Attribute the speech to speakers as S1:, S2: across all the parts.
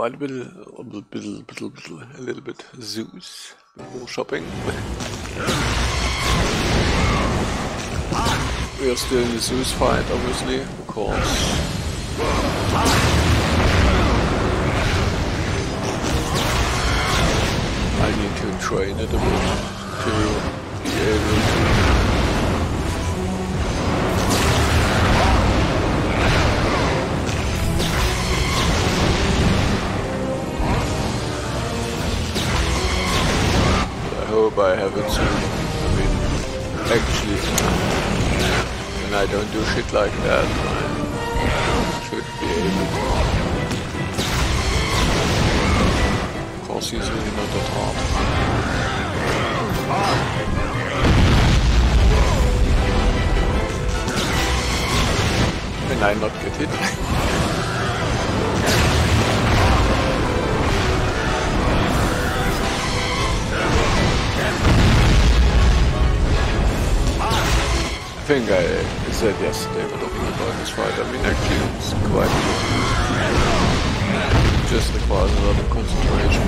S1: quite a little bit Zeus, more shopping. We are still in the Zeus fight, obviously, because I need to train it a bit to be able to. I hope I have it soon. I mean, actually, when I don't do shit like that, I should be able to. Of course, he's really not that hard. When I not get hit. I think I said yesterday when talking about this fight, I mean actually it's quite good. Just requires a lot of concentration.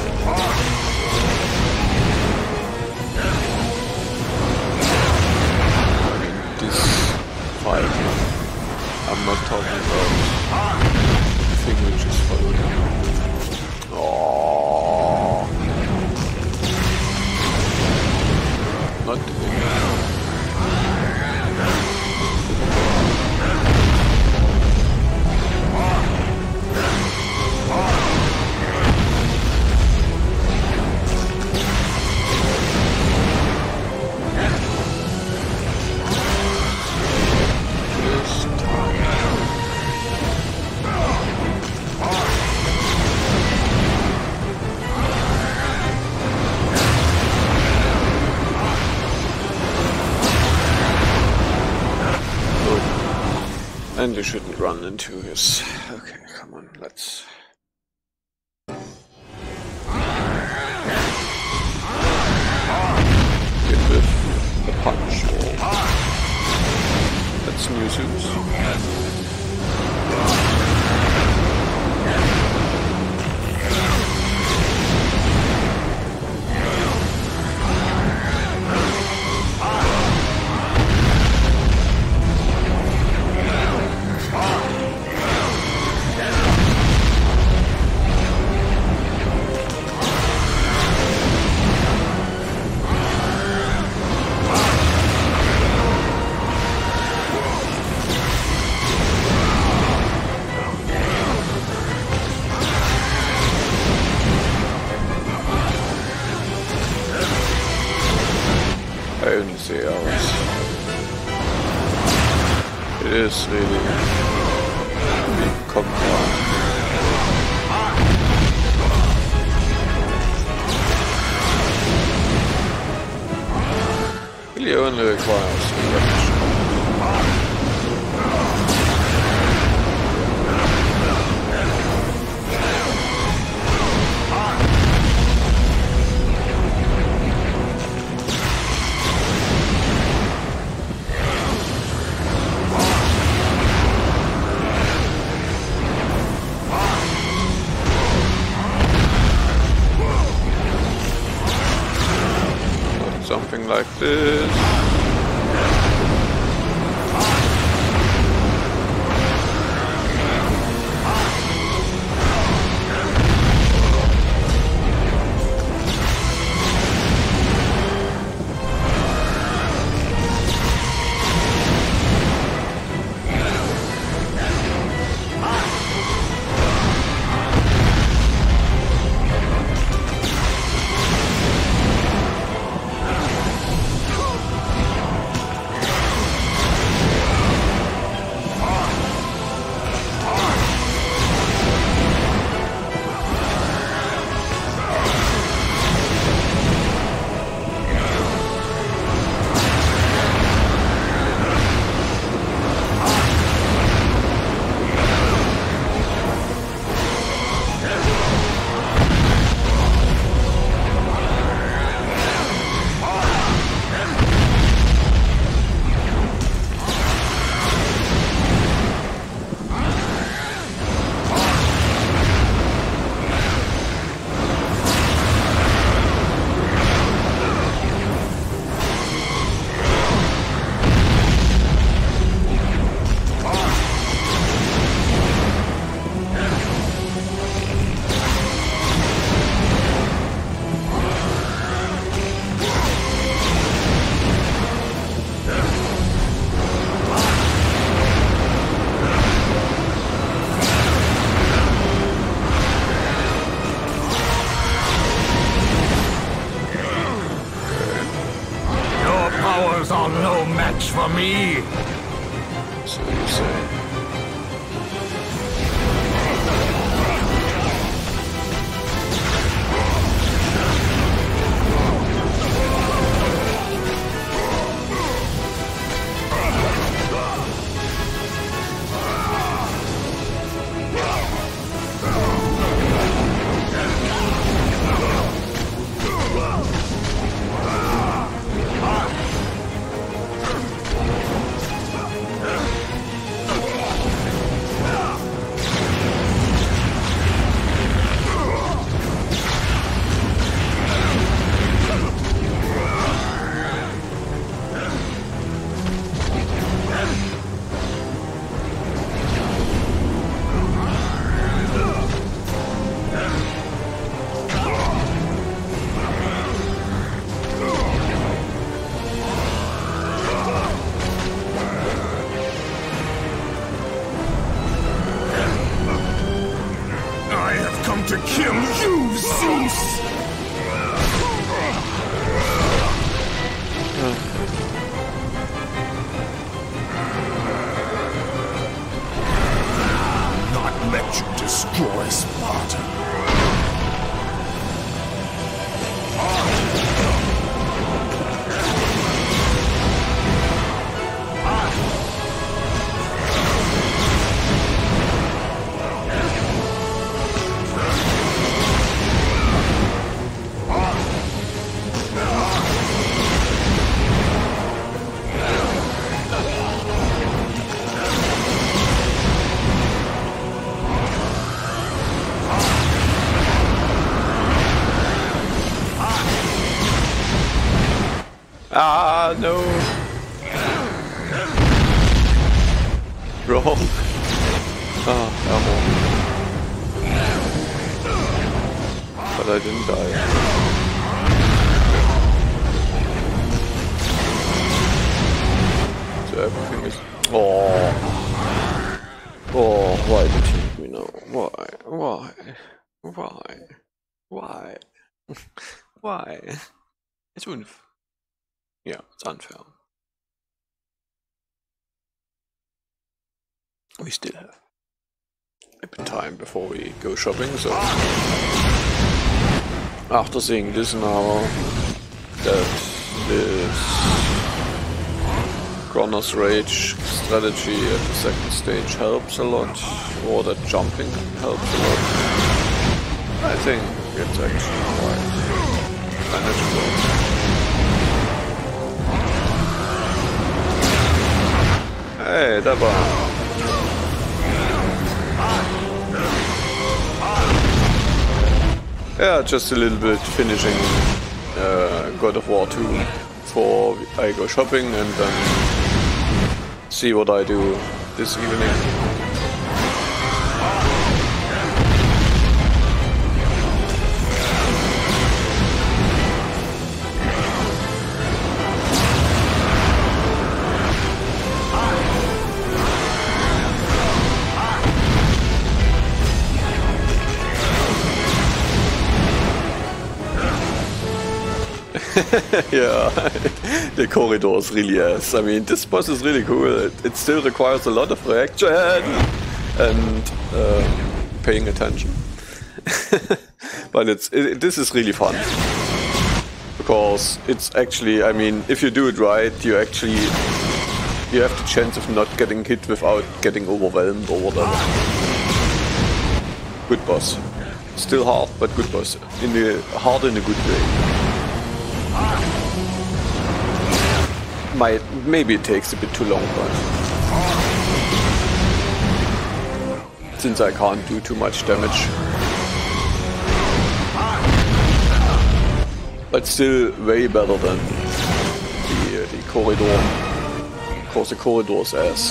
S1: I mean this fight, I'm not talking about the thing which is following. Oh, not the thing. And you shouldn't run into his... Okay, come on, let's... Get with the punch wall. That's new Zeus. I only say ours. It is really big compound. Really only requires some damage. Something like this.
S2: for me.
S1: So you say.
S2: To kill you, Zeus! Not let you destroy Sparta.
S1: Ah, no. Wrong. Ah, ammo. But I didn't die. So everything is... Oh. Oh, why did he hit me now? Why? Why? Why? Why? Why? It's unfair. Yeah, it's unfair. We still have a bit of time before we go shopping, so after seeing this now, that this Kronos Rage strategy at the second stage helps a lot, or that jumping helps a lot, I think it's actually quite manageable. Hey, da war. Yeah, just a little bit finishing God of War 2 before I go shopping and then see what I do this evening. Yeah, the corridors really is. I mean, this boss is really cool. It still requires a lot of reaction and paying attention. But this is really fun. Because it's actually, I mean, if you do it right, you have the chance of not getting hit without getting overwhelmed or whatever. Good boss. Still hard, but good boss. Hard in a good way. Maybe it takes a bit too long, but since I can't do too much damage. But still way better than the corridor. Of course the corridor's ass.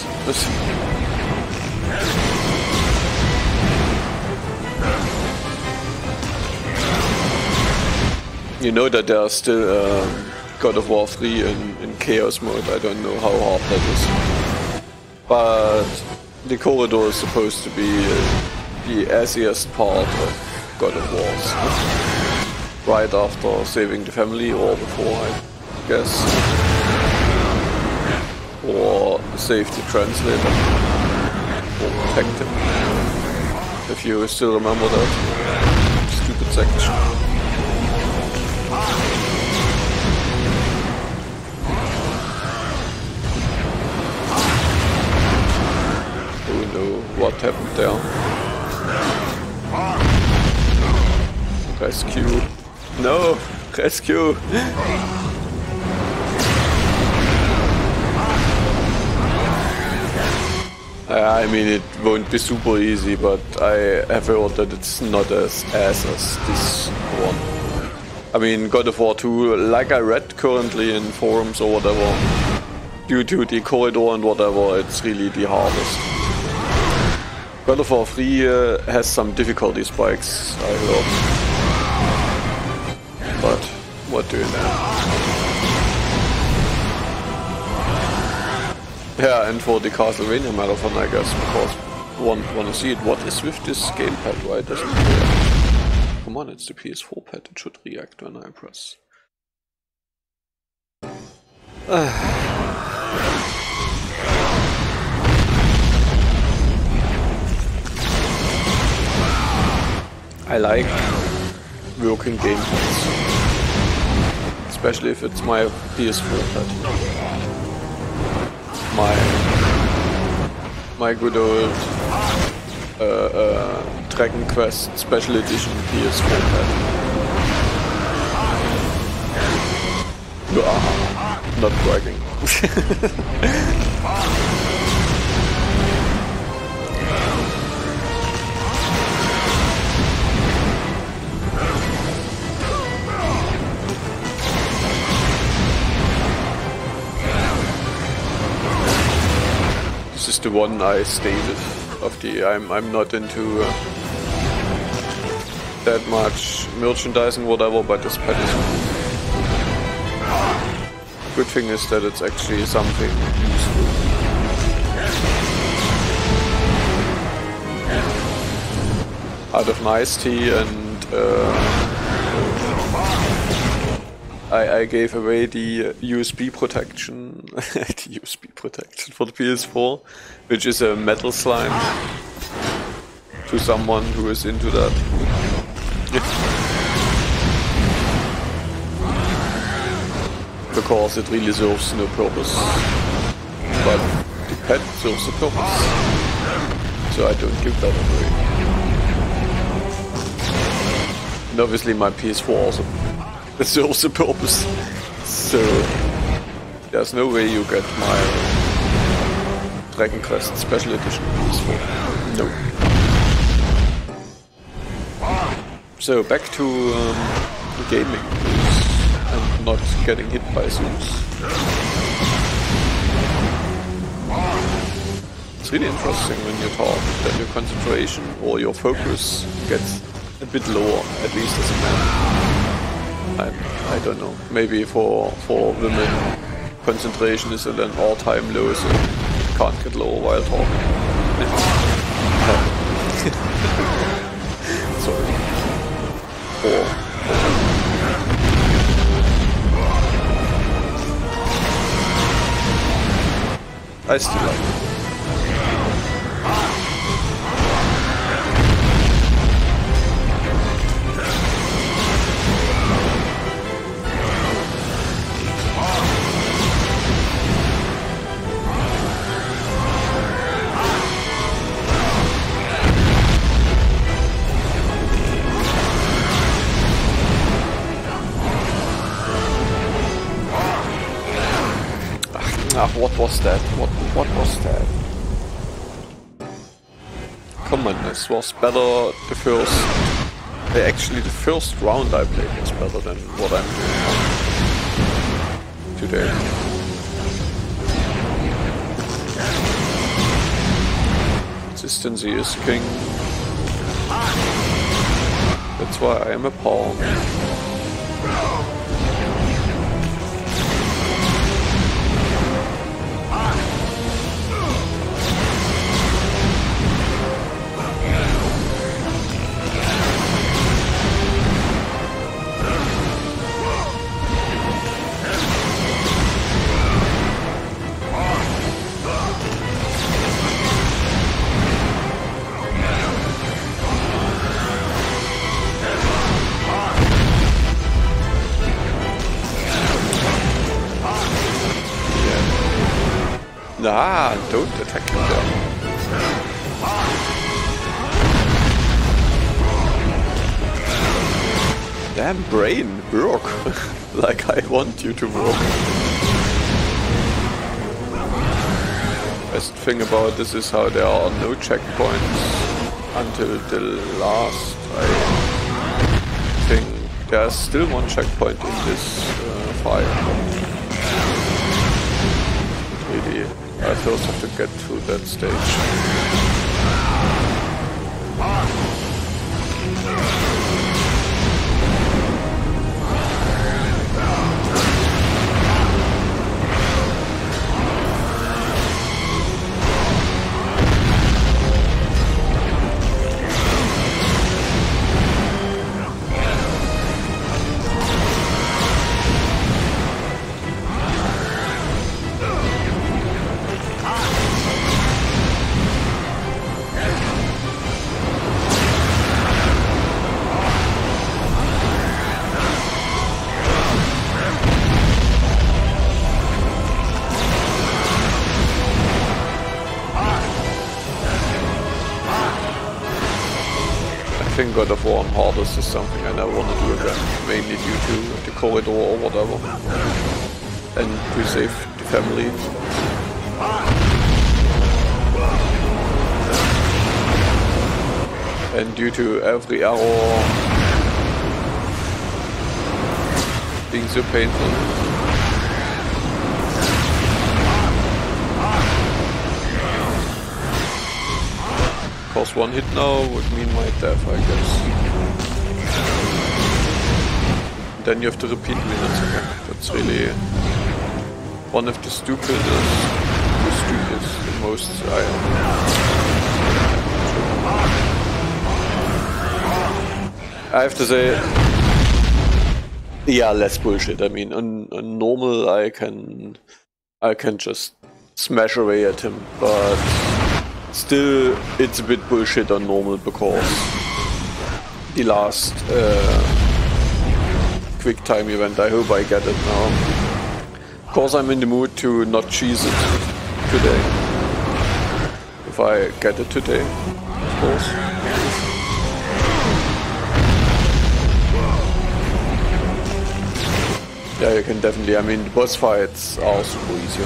S1: You know that there are still God of War 3 in Chaos mode. I don't know how hard that is. But the corridor is supposed to be the assiest part of God of Wars. Right after saving the family or before, I guess. or save the translator or protect him. If you still remember that stupid section. Oh no, what happened there? Rescue. No! Rescue! I mean, it won't be super easy, but I have heard that it's not as as this one. I mean, God of War 2, like I read currently in forums or whatever, due to the corridor and whatever, it's really the hardest. God of War 3 has some difficulty spikes, I heard. But what do you know? Yeah, and for the Castlevania marathon, I guess, because one wanna see it. What is with this gamepad? Why doesn't it react? Come on, it's the PS4 pad. It should react when I press. I like working gamepads, especially if it's my PS4 pad. My good old Dragon Quest Special Edition PS4 pad. Not bragging. This is the one I stated of the I'm not into that much merchandising whatever, but this pad is cool. Good thing is that it's actually something useful. Out of Nice Tea and I gave away the USB protection, the USB protection for the PS4, which is a metal slime, to someone who is into that. Because it really serves no purpose, but the pad serves a purpose, so I don't give that away. And obviously my PS4 also serves a purpose, so there's no way you get my Dragon Quest Special Edition PS4. No. So back to gaming and not getting hit by Zeus. It's really interesting when you talk that your concentration or your focus gets a bit lower, at least as a man. I don't know, maybe for women concentration is at an all-time low, so can't get lower while talking. Sorry. I still like it. What was that? What was that? Come on, this was better the first... Actually, the first round I played was better than what I'm doing today. Consistency is king. That's why I am a pawn. Nah, don't attack him there. Damn brain, work. Like I want you to work. Best thing about this is how there are no checkpoints until the last. I think there's still one checkpoint in this fight. Really, I first have to get through that stage. I think God of War on hardest is something I never want to do again, mainly due to the corridor or whatever, and to save the family. And due to every error being so painful. Course, one hit now would mean my death, I guess. Then you have to repeat minutes again. That's really one of the stupidest, the most. I have to say, yeah, less bullshit. I mean, on normal, I can just smash away at him, but. Still, it's a bit bullshit on normal because the last quick time event, I hope I get it now. Of course, I'm in the mood to not cheese it today. If I get it today, of course. Yeah, you can definitely, I mean, the boss fights are super easy.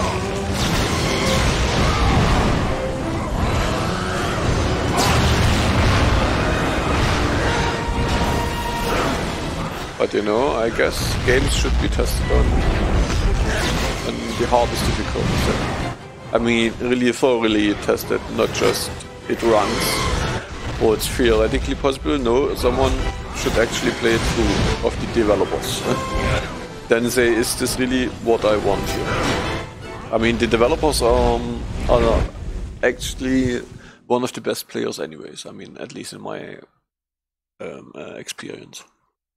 S1: But you know, I guess games should be tested on the hardest difficulty. I mean, really thoroughly tested, not just it runs or it's theoretically possible. No, someone should actually play it through of the developers. Then say, is this really what I want here? I mean, the developers are actually one of the best players anyways. I mean, at least in my experience.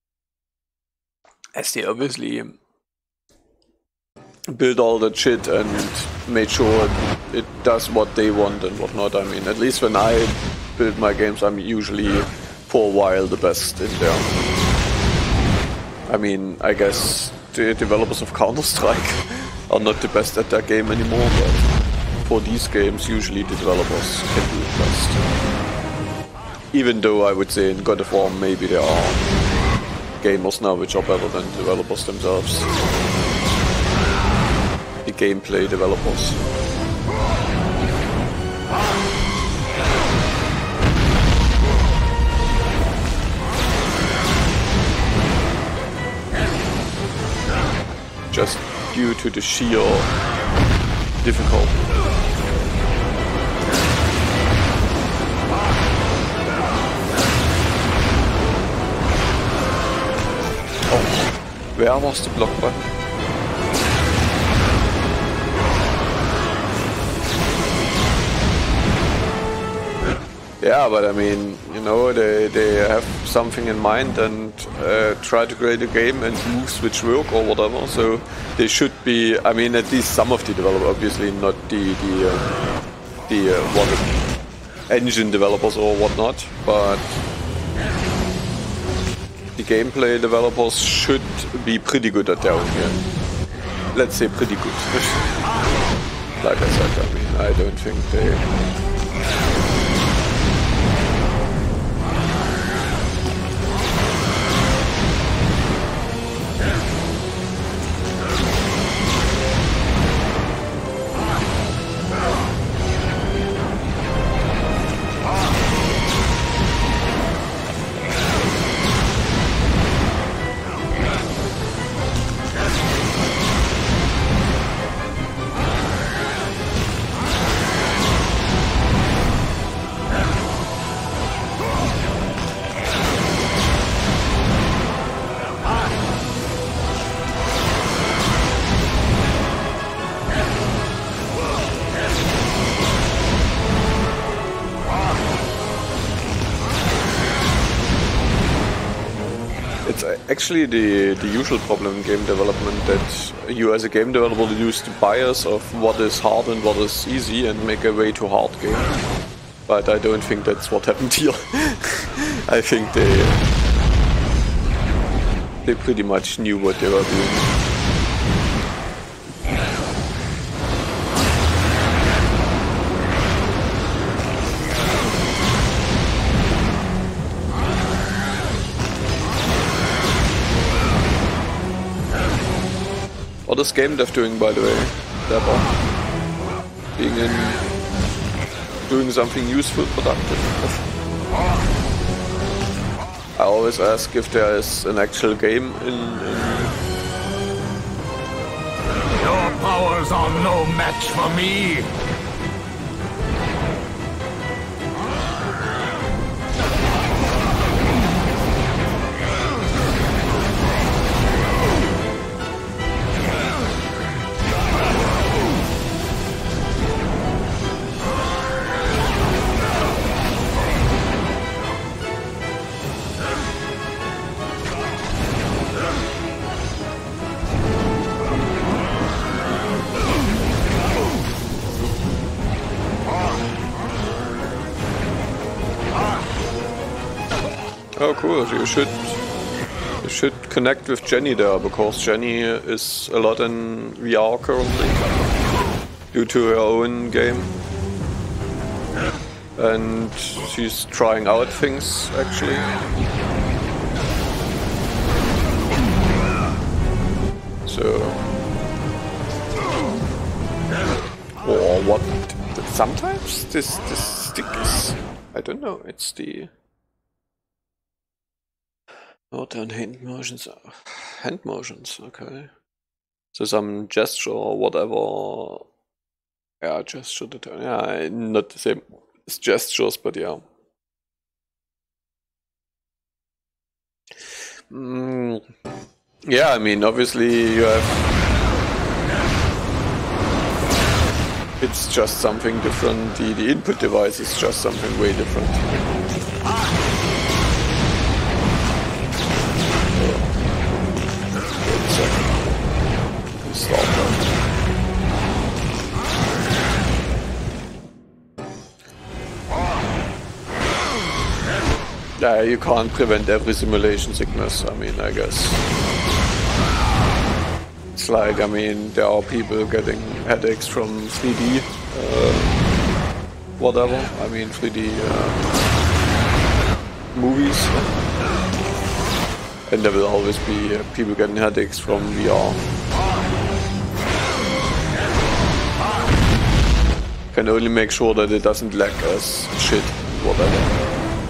S1: As they obviously build all that shit and made sure it does what they want and whatnot. I mean, at least when I build my games, I'm usually for a while the best in there. I mean, I guess the developers of Counter-Strike are not the best at that game anymore, but for these games, usually the developers can do it best. Even though I would say in God of War, maybe there are gamers now which are better than developers themselves. The gameplay developers. Just due to the sheer difficulty. Where was the block button? Yeah, but I mean, you know, they have something in mind and try to create a game and moves which work or whatever. So they should be. I mean, at least some of the developers, obviously not the engine developers or whatnot, but the gameplay developers should be pretty good at their own game. Let's say pretty good. like I said, I mean, I don't think they... It's actually the usual problem in game development that you as a game developer use the bias of what is hard and what is easy and make a way too hard game. But I don't think that's what happened here. I think they pretty much knew what they were doing. What is game dev doing, by the way? Dapper. Doing something useful, productive. I always ask if there is an actual game in...
S2: Your powers are no match for me!
S1: Oh cool, you should connect with Jenny there, because Jenny is a lot in VR currently, due to her own game. And she's trying out things, actually. So... Or what... Sometimes this stick is... I don't know, it's the... Not on hand motions. Hand motions, okay. So some gesture or whatever. Yeah, gesture. Yeah, not the same as gestures, but yeah. Yeah, I mean, obviously you have. It's just something different. The input device is just something way different. Yeah, you can't prevent every simulation sickness, I mean, I guess. It's like, I mean, there are people getting headaches from 3D, whatever, I mean 3D movies. And there will always be people getting headaches from VR. Can only make sure that it doesn't lag as shit, whatever.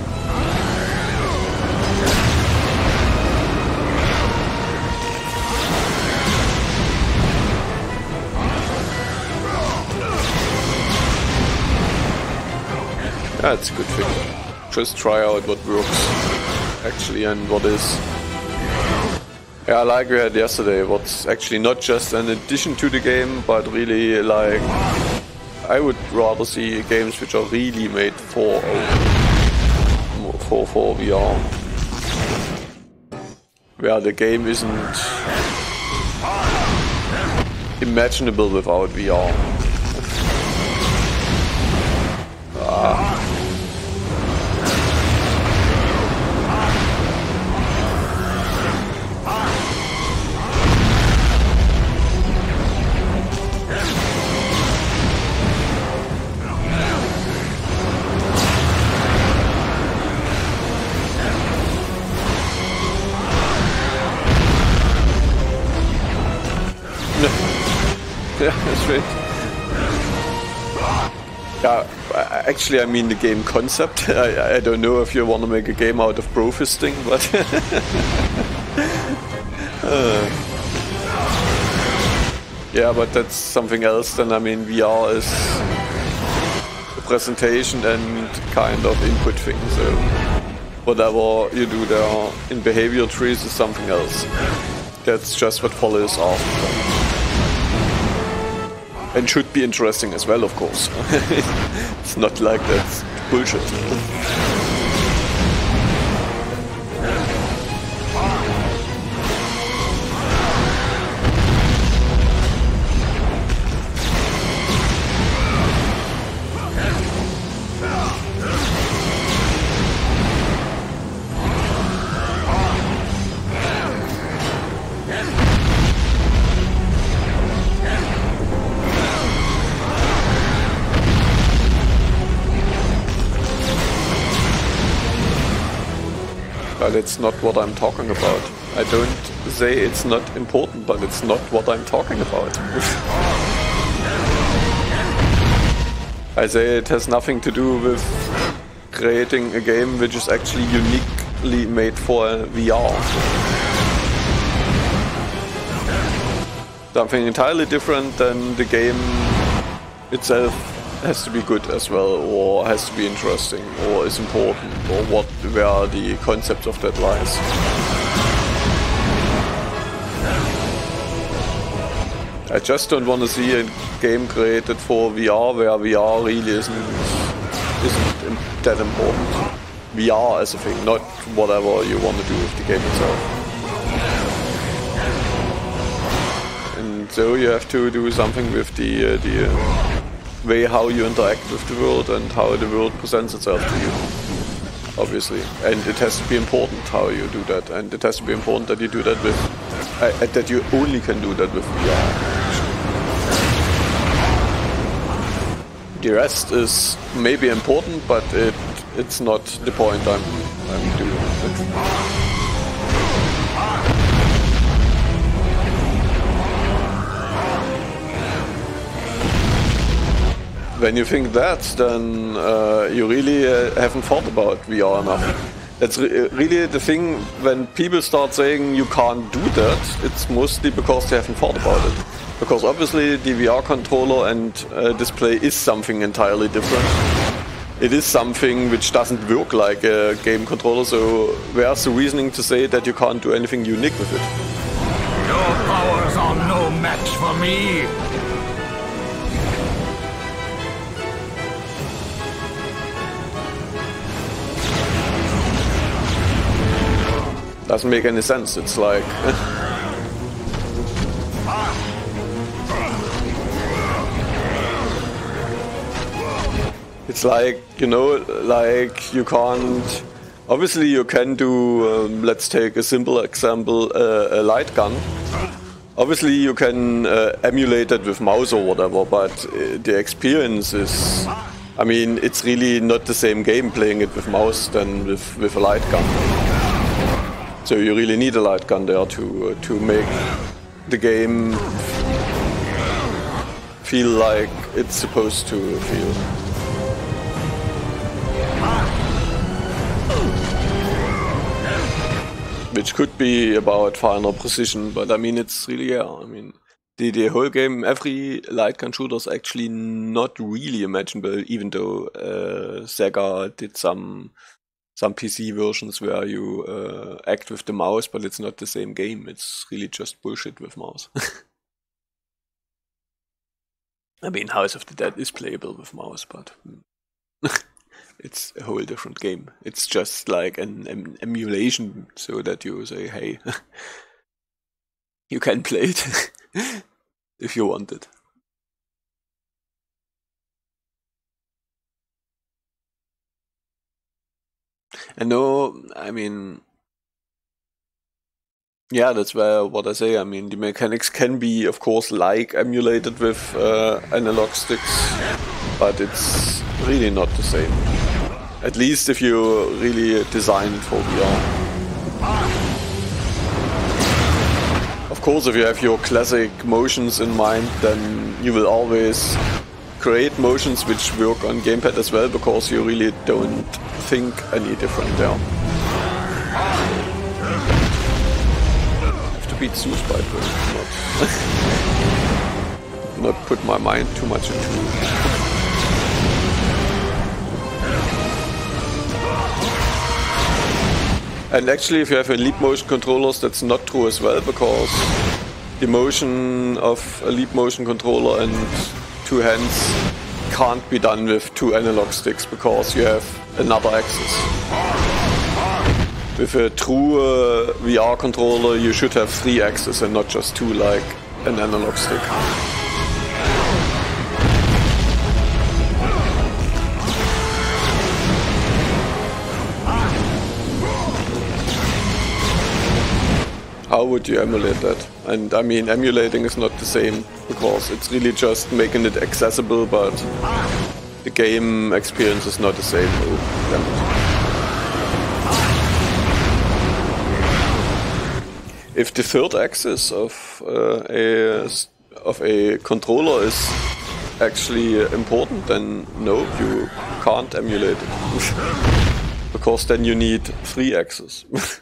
S1: That's a good thing. Just try out what works, actually, and what is. Yeah, like we had yesterday, what's actually not just an addition to the game, but really like... I would rather see games which are really made for VR. Where the game isn't imaginable without VR. Yeah, that's right. Yeah, actually, I mean the game concept. I don't know if you want to make a game out of bro fisting, but yeah, but that's something else. Then I mean, VR is a presentation and kind of input thing. So whatever you do there in behavior trees is something else. That's just what follows after. And should be interesting as well, of course. It's not like that's bullshit. But it's not what I'm talking about. I don't say it's not important, but it's not what I'm talking about. I say it has nothing to do with creating a game which is actually uniquely made for VR. Something entirely different than the game itself has to be good as well, or has to be interesting, or is important, or where the concept of that lies. I just don't want to see a game created for VR where VR really isn't that important. VR as a thing, not whatever you want to do with the game itself. And so you have to do something with the way how you interact with the world and how the world presents itself to you, obviously. And it has to be important how you do that, and it has to be important that you do that with that you only can do that with VR. The rest is maybe important, but it's not the point I'm doing it. When you think that, then you really haven't thought about VR enough. That's really the thing. When people start saying you can't do that, it's mostly because they haven't thought about it. Because obviously the VR controller and display is something entirely different. It is something which doesn't work like a game controller, so where's the reasoning to say that you can't do anything unique with it?
S2: Your powers are no match for me!
S1: Doesn't make any sense. It's like it's like, you know, like you can't. Obviously, you can do. Let's take a simple example: a light gun. Obviously, you can emulate it with mouse or whatever, but the experience is. I mean, it's really not the same game playing it with mouse than with a light gun. So you really need a light gun there to make the game feel like it's supposed to feel. Which could be about final precision, but I mean it's really, yeah, I mean the whole game, every light gun shooter is actually not really imaginable, even though Sega did some PC versions where you act with the mouse, but it's not the same game. It's really just bullshit with mouse. I mean, House of the Dead is playable with mouse, but it's a whole different game. It's just like an emulation, so that you say, hey, you can play it if you want it. And no, I mean, yeah, that's where what I say. I mean, the mechanics can be, of course, like emulated with analog sticks, but it's really not the same. At least if you really design it for VR. Of course, if you have your classic motions in mind, then you will always create motions which work on gamepad as well, because you really don't think any different there. I have to beat Zeus, by the way, not put my mind too much into it. And actually, if you have elite motion controllers, that's not true as well, because the motion of a leap motion controller and 2 hands can't be done with 2 analog sticks, because you have another axis. With a true VR controller, you should have 3 axes and not just 2 like an analog stick. How would you emulate that? And I mean, emulating is not the same, because it's really just making it accessible, but the game experience is not the same. If the third axis of a controller is actually important, then no, you can't emulate it, because then you need 3 axes.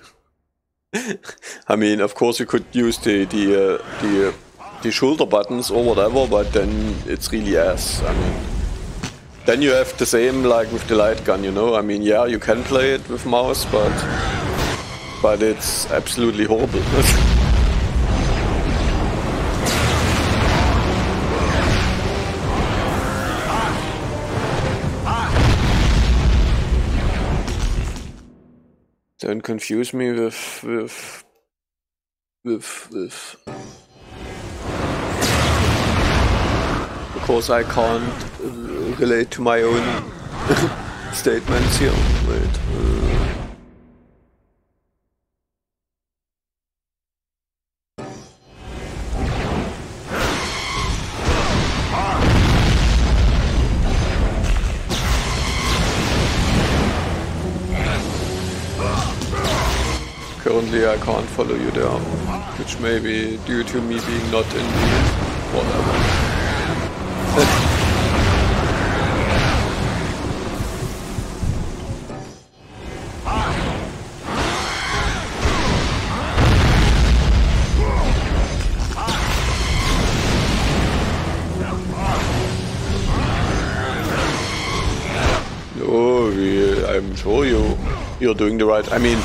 S1: I mean, of course you could use the shoulder buttons or whatever, but then it's really ass. I mean, then you have the same like with the light gun, you know. I mean, yeah, you can play it with mouse, but it's absolutely horrible. Don't confuse me with because I can't relate to my own statements here. Wait. Currently I can't follow you there, which may be due to me being not in the whatever. No, I'm sure you're doing the right. I mean,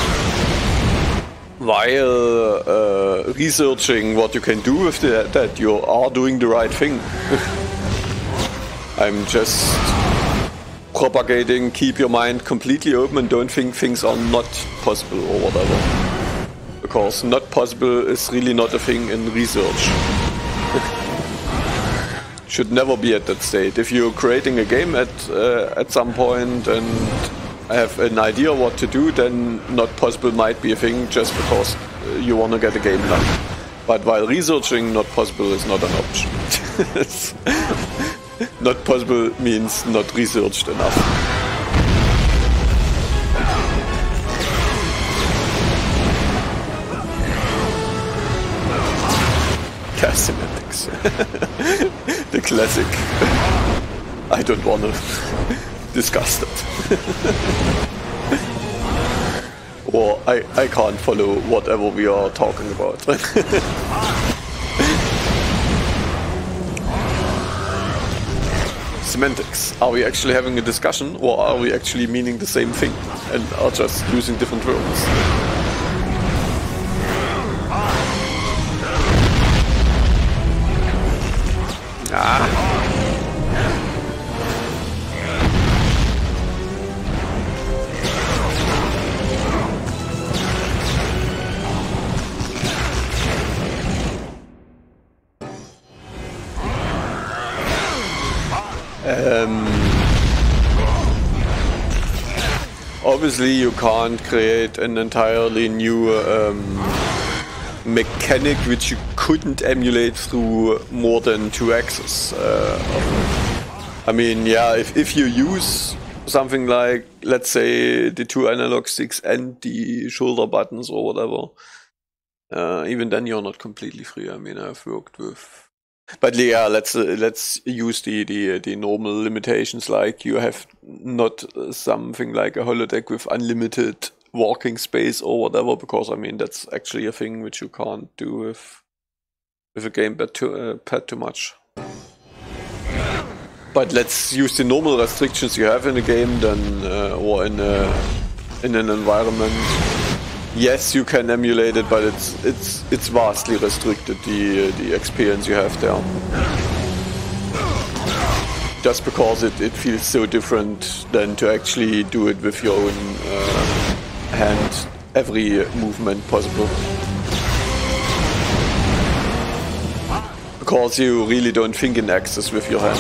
S1: while researching what you can do with that, you are doing the right thing. I'm just propagating, keep your mind completely open and don't think things are not possible or whatever. Because not possible is really not a thing in research. Should never be at that state. If you're creating a game at some point and have an idea what to do, then not possible might be a thing just because you want to get a game done. But while researching, not possible is not an option. Not possible means not researched enough. Yeah, semantics. The classic. I don't want to discuss that. Or I can't follow whatever we are talking about. Semantics. Are we actually having a discussion, or are we actually meaning the same thing and are just using different words? Obviously you can't create an entirely new mechanic which you couldn't emulate through more than 2 axes. I mean, yeah, if you use something like, let's say, the 2 analog sticks and the shoulder buttons or whatever, even then you're not completely free. I mean, I've worked with, but yeah, let's use the normal limitations, like you have not something like a holodeck with unlimited walking space or whatever, because I mean that's actually a thing which you can't do with a gamepad too much. But let's use the normal restrictions you have in a game then, or in an environment. Yes, you can emulate it, but it's vastly restricted, the experience you have there. Just because it feels so different than to actually do it with your own hand, every movement possible. Because you really don't think in axis with your hand.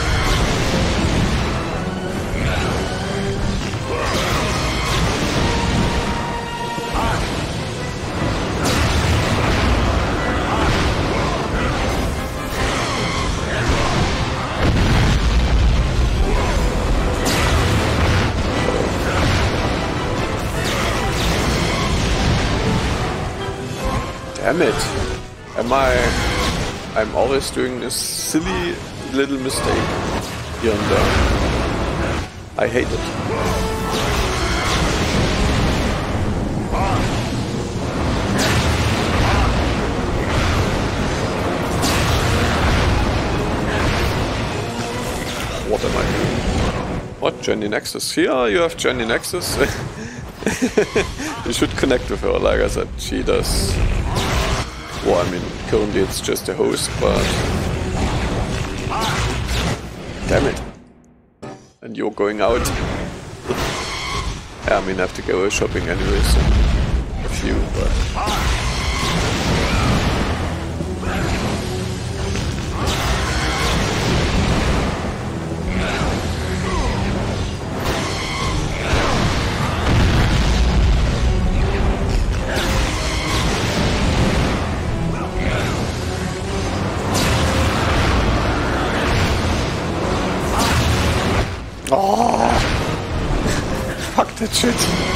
S1: Damn it! I'm always doing this silly little mistake here and there. I hate it. What am I doing? What? Jenny Nexus? Here you have Jenny Nexus. You should connect with her, like I said. She does. Well, I mean, currently it's just a host, but... Damn it. And you're going out. Yeah, I mean, I have to go shopping anyway, so... A few, but... Oh, fuck that shit.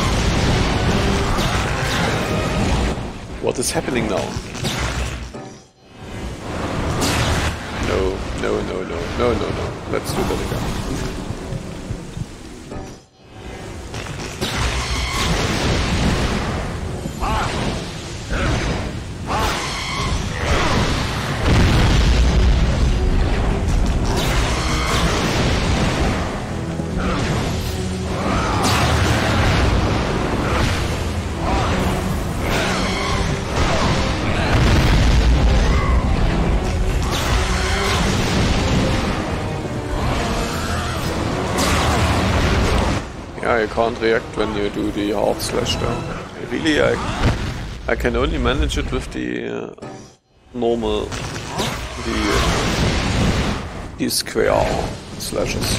S1: What is happening now? No. Let's do that again. Yeah, you can't react when you do the hard slash there. Really, I can only manage it with the normal, the square slashes.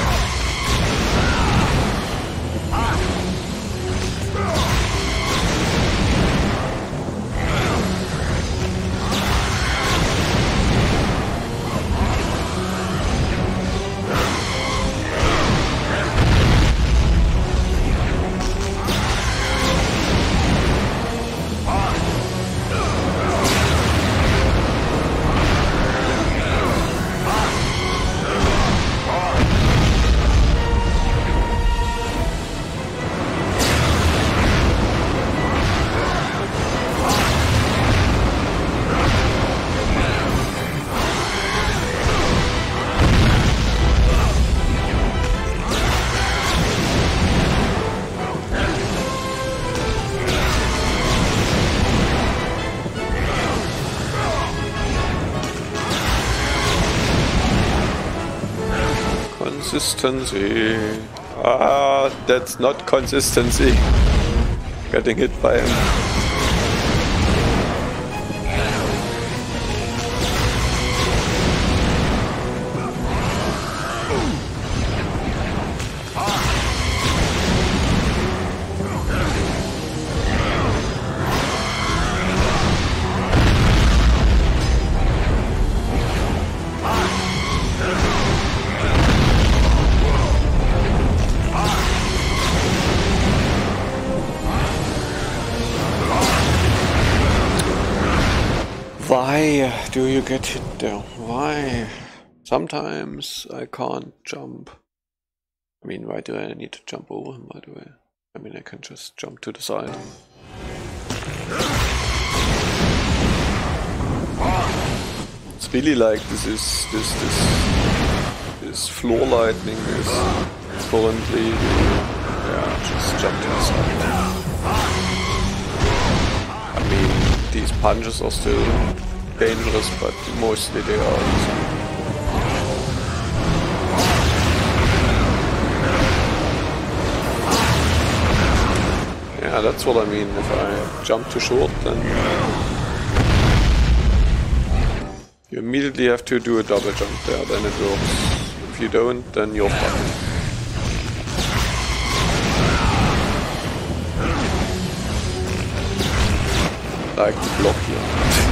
S1: Consistency. Ah, that's not consistency. Getting hit by him. Why do you get hit there? Why? Sometimes I can't jump. I mean, why do I need to jump over him, by the way? I mean, I can just jump to the side. It's really like this floor lightning is currently, yeah, just jump to the side. I mean, these punches are still dangerous, but mostly they are easy. Yeah, that's what I mean. If I jump too short, then you immediately have to do a double jump there, then it works. If you don't, then you're fucked. Like the block here.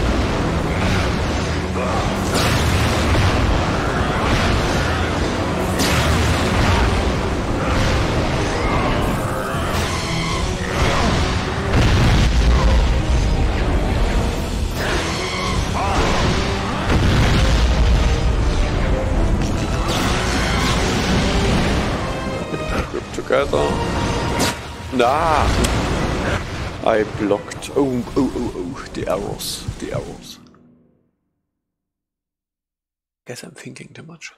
S1: Grip together. Nah! I blocked. Oh, the arrows. The arrows. Guess I'm thinking too much.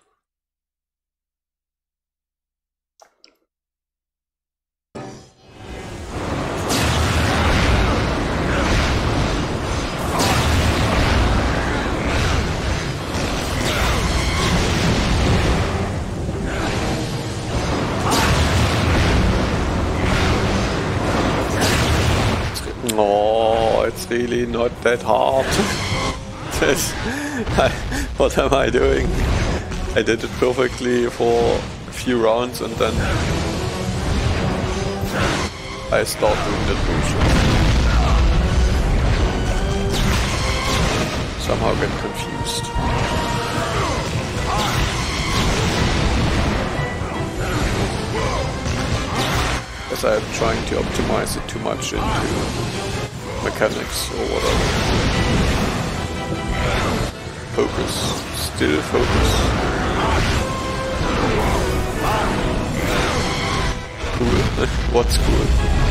S1: Oh, it's really not that hard. What am I doing? I did it perfectly for a few rounds and then I start doing that bullshit. Somehow get confused. As I'm trying to optimize it too much into mechanics or whatever. Focus. Still focus. Cool. What's cool?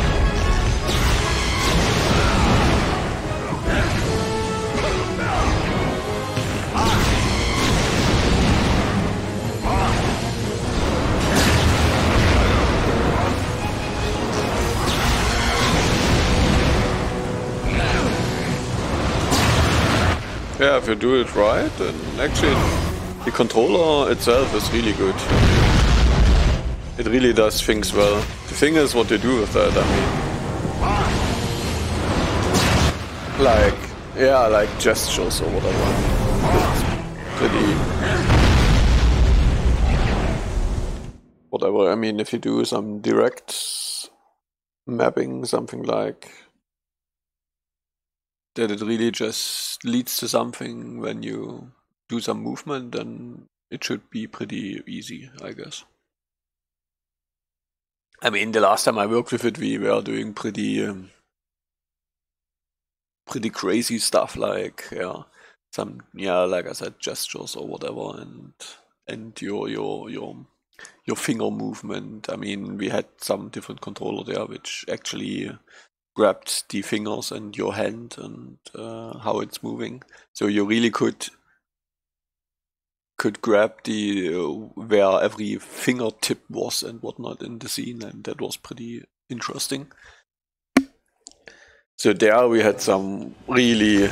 S1: Yeah, if you do it right, then actually the controller itself is really good. It really does things well. The thing is what you do with that, I mean. Like, yeah, like gestures or whatever. It's pretty... Whatever, I mean, if you do some direct mapping, something like... that it really just leads to something when you do some movement, then it should be pretty easy, I guess. I mean, the last time I worked with it, we were doing pretty crazy stuff, like some like I said, gestures or whatever, and your finger movement. I mean, we had some different controller there, which actually grabbed the fingers and your hand and how it's moving, so you really could grab the where every fingertip was and whatnot in the scene, and that was pretty interesting. So there we had some really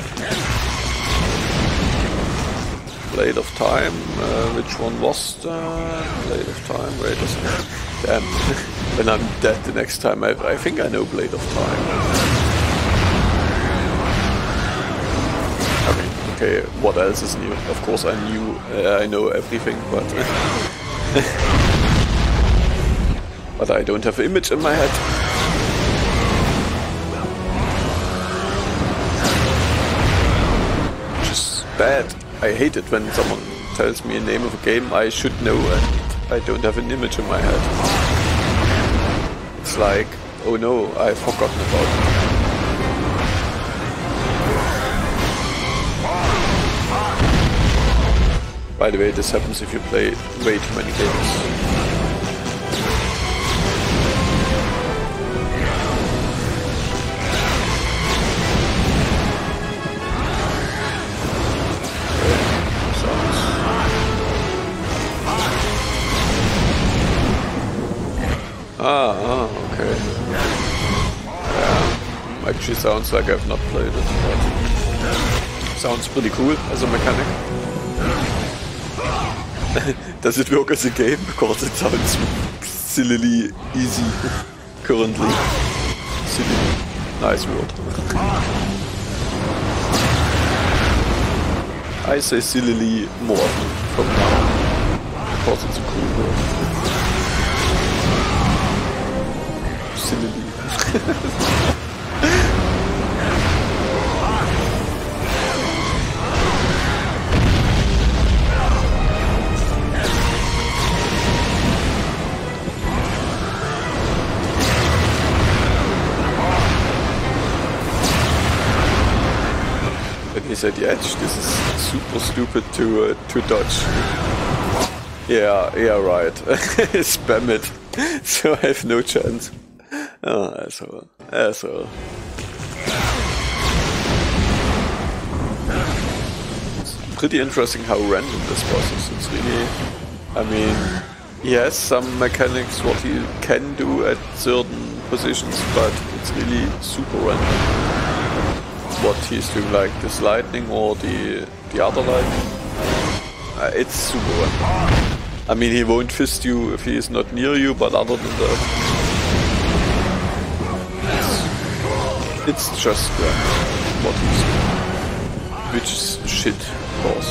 S1: Blade of Time. Which one was the Blade of Time? Wait a second. Damn. When I'm dead the next time, I think I know Blade of Time. I mean, okay, what else is new? Of course I know everything, but... but I don't have an image in my head. Which is bad. I hate it when someone tells me a name of a game I should know and I don't have an image in my head. It's like, oh no, I've forgotten about it. By the way, this happens if you play way too many games. Okay. Yeah, actually sounds like I've not played it, but sounds pretty cool as a mechanic. Does it work as a game? Because it sounds sillily easy currently. Silly. Nice word. I say sillily more from now, because it's a cool word. Sillily. When he's at the edge, this is super stupid to dodge. Yeah, right. Spam it, so I have no chance. Oh, asshole. Asshole. It's pretty interesting how random this boss is. It's really... I mean, he has some mechanics what he can do at certain positions, but it's really super random. What he's doing, like this lightning or the other lightning. It's super random. I mean, he won't fist you if he is not near you, but other than that... It's just what he's doing. Which is shit, of course.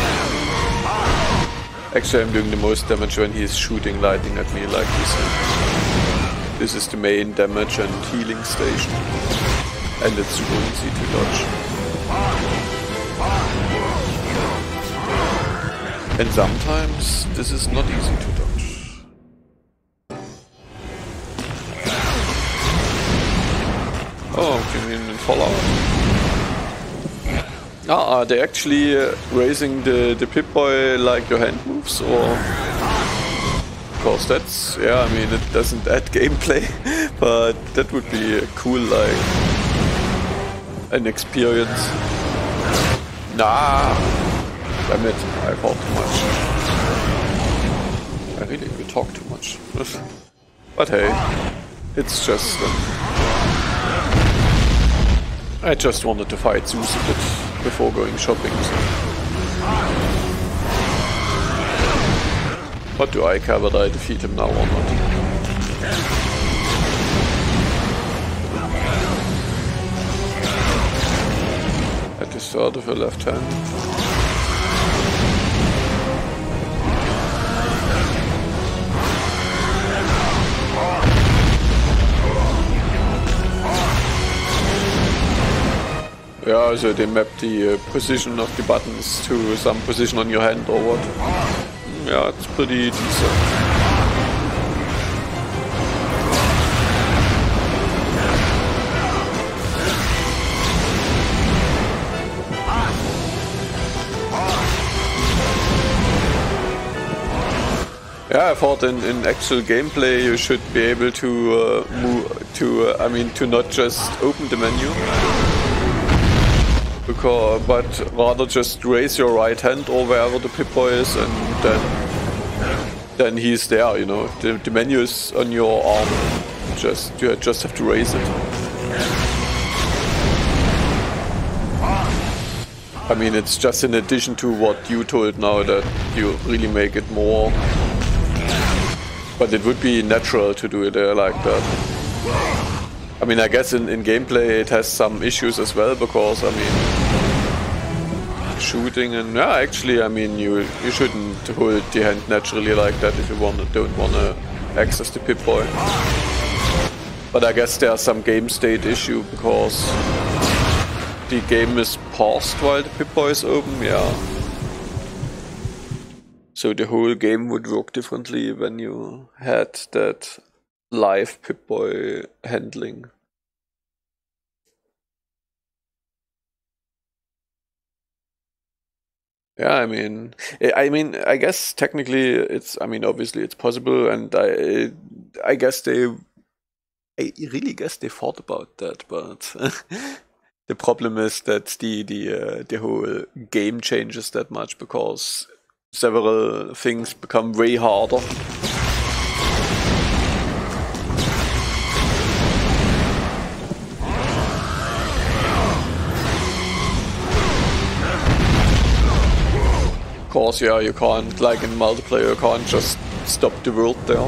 S1: Actually, I'm doing the most damage when he's shooting lightning at me like this. This is the main damage and healing station. And it's super easy to dodge. And sometimes this is not easy to dodge. Oh, you mean in Fallout? Are they actually raising the Pip-Boy like your hand moves, or? Because that's, yeah, I mean, it doesn't add gameplay, but that would be a cool, like, an experience. Nah, damn it, I thought too much. I really talk too much. But hey, it's just... I just wanted to fight Zeus a bit before going shopping. So. What do I care whether I defeat him now or not? At the start of her left hand. Yeah, so they map the position of the buttons to some position on your hand or what. Yeah, it's pretty decent. Yeah, I thought in actual gameplay you should be able to move to not just open the menu. But rather just raise your right hand or wherever the Pip-Boy is, and then he's there, you know. The menu is on your arm. You just have to raise it. I mean, it's just in addition to what you told now that you really make it more. But it would be natural to do it there like that. I mean, I guess in gameplay it has some issues as well, because, I mean, shooting and, yeah, actually, I mean, you shouldn't hold the hand naturally like that if you don't want to access the Pip-Boy. But I guess there's some game state issue, because the game is paused while the Pip-Boy is open, yeah. So the whole game would work differently when you had that live Pip-Boy handling. Yeah, I guess technically it's, obviously it's possible, and I really guess they thought about that, but the problem is that the whole game changes that much because several things become way harder. Of course, yeah, you can't, like in multiplayer, you can't just stop the world there.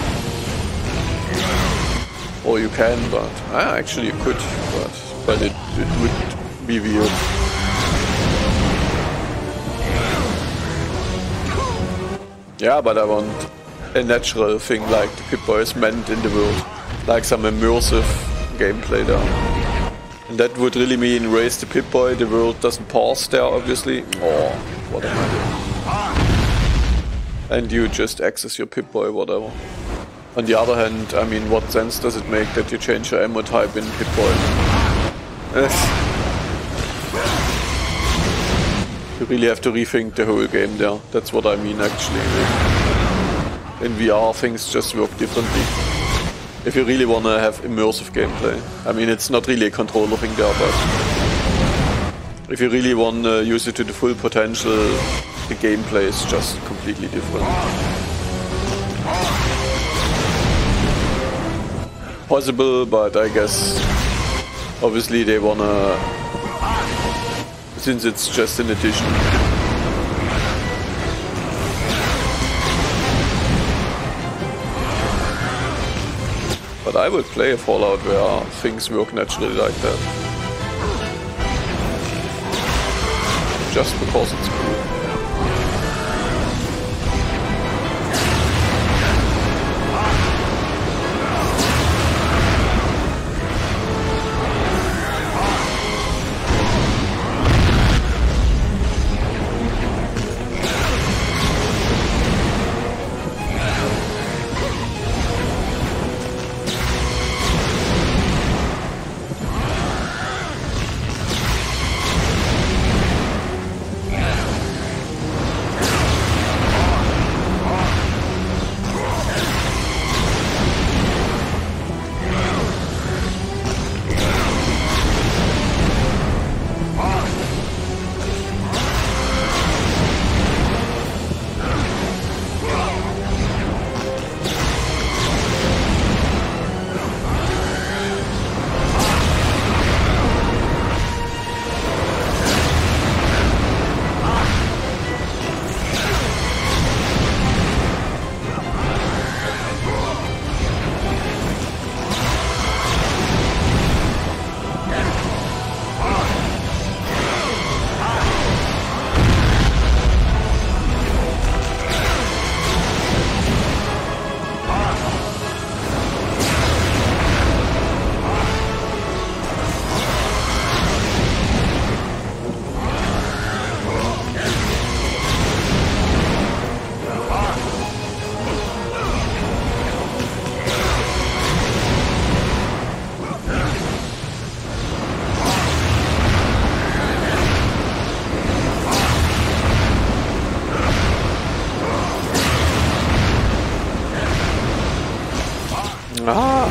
S1: Or you can, but actually you could, but it would be weird. Yeah, but I want a natural thing like the Pip-Boy is meant in the world, like some immersive gameplay there. And that would really mean raise the Pip-Boy, the world doesn't pause there obviously. Oh, what am I doing? And you just access your Pip-Boy, whatever. On the other hand, what sense does it make that you change your ammo type in Pip-Boy? You really have to rethink the whole game there. That's what I mean actually. In VR things just work differently. If you really want to have immersive gameplay. It's not really a controller thing there, but if you really want to use it to the full potential, the gameplay is just completely different. Possible, but I guess obviously they wanna, since it's just an addition. But I would play a Fallout where things work naturally like that. Just because it's cool. Ah!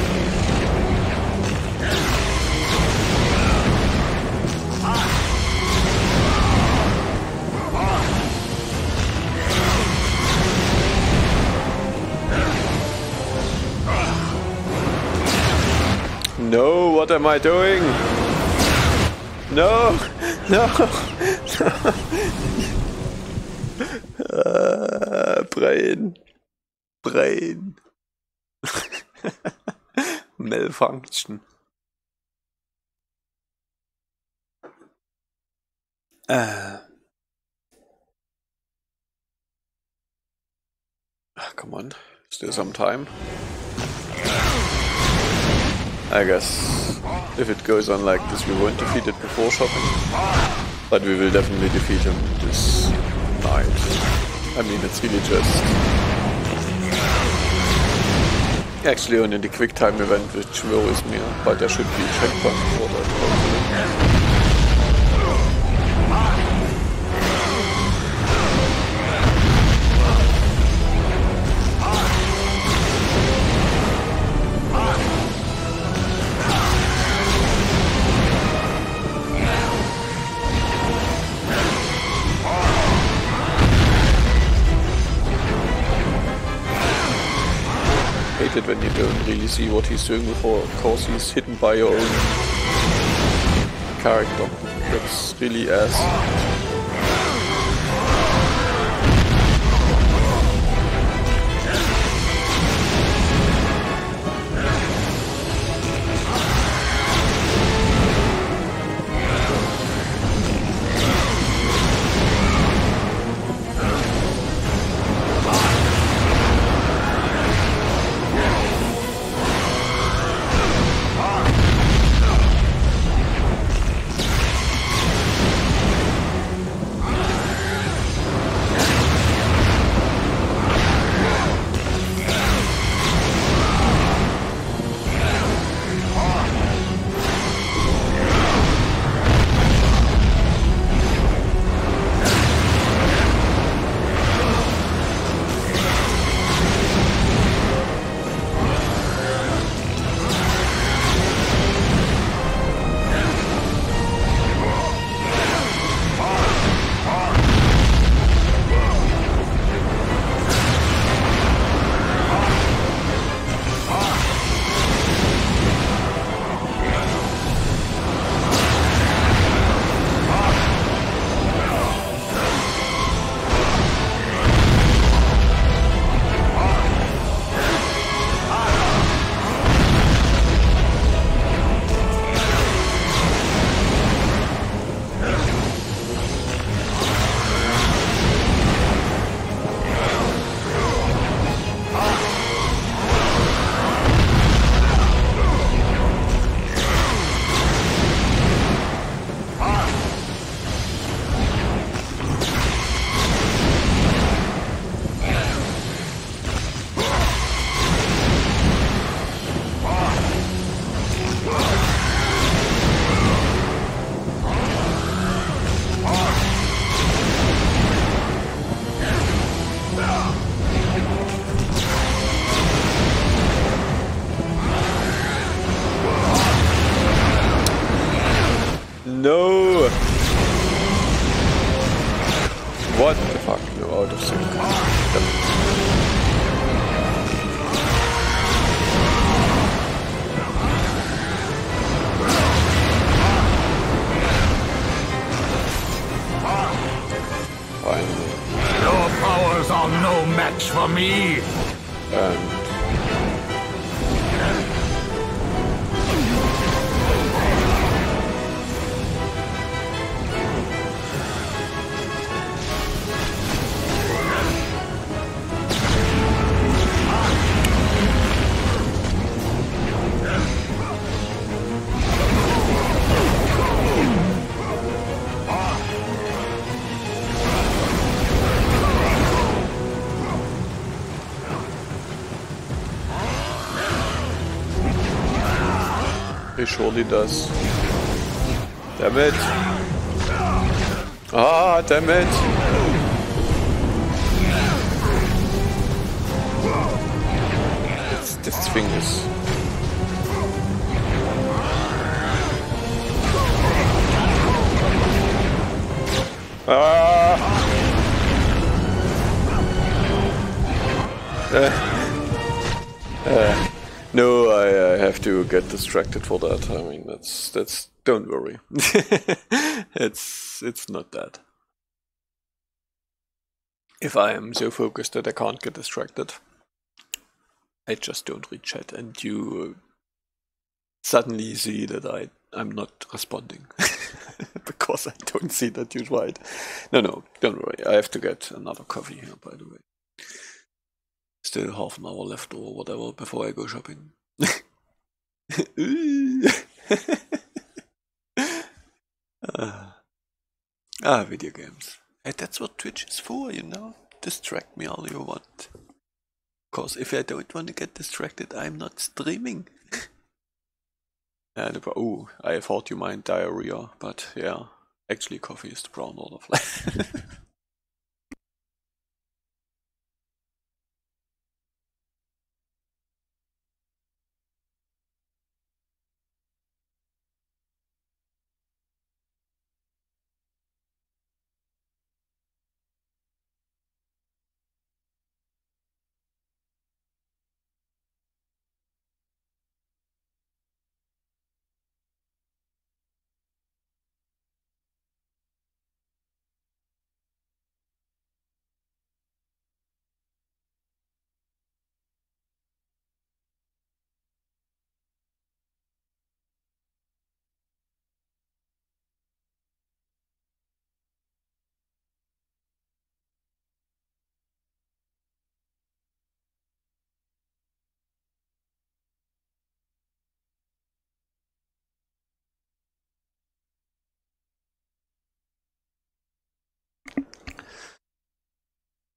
S1: No, what am I doing? No! No! Brain. Brain. Malfunction. Come on, still some time. I guess if it goes on like this, we won't defeat it before shopping, but we will definitely defeat him this night. I mean, it's really just actually only the quick time event which worries me, but there should be a checkpoint before that, hopefully. weird when you don't really see what he's doing before. Of course, he's hidden by your own character. That's really ass. No! What the fuck? No, out of sync. Finally.
S2: Your powers are no match for me.
S1: And it surely does. Damn it! Ah, damn it! This thing is... Ah! No, I have to get distracted for that. I mean, that's. Don't worry. It's not that. If I am so focused that I can't get distracted, I just don't read chat, and you suddenly see that I'm not responding because I don't see that you tried. No, don't worry. I have to get another coffee here, by the way. Still half an hour left or whatever before I go shopping. Video games. Hey, that's what Twitch is for, you know? Distract me all you want. Cause if I don't want to get distracted, I'm not streaming. Oh, I thought you meant diarrhea, but yeah, actually coffee is the brown order flag.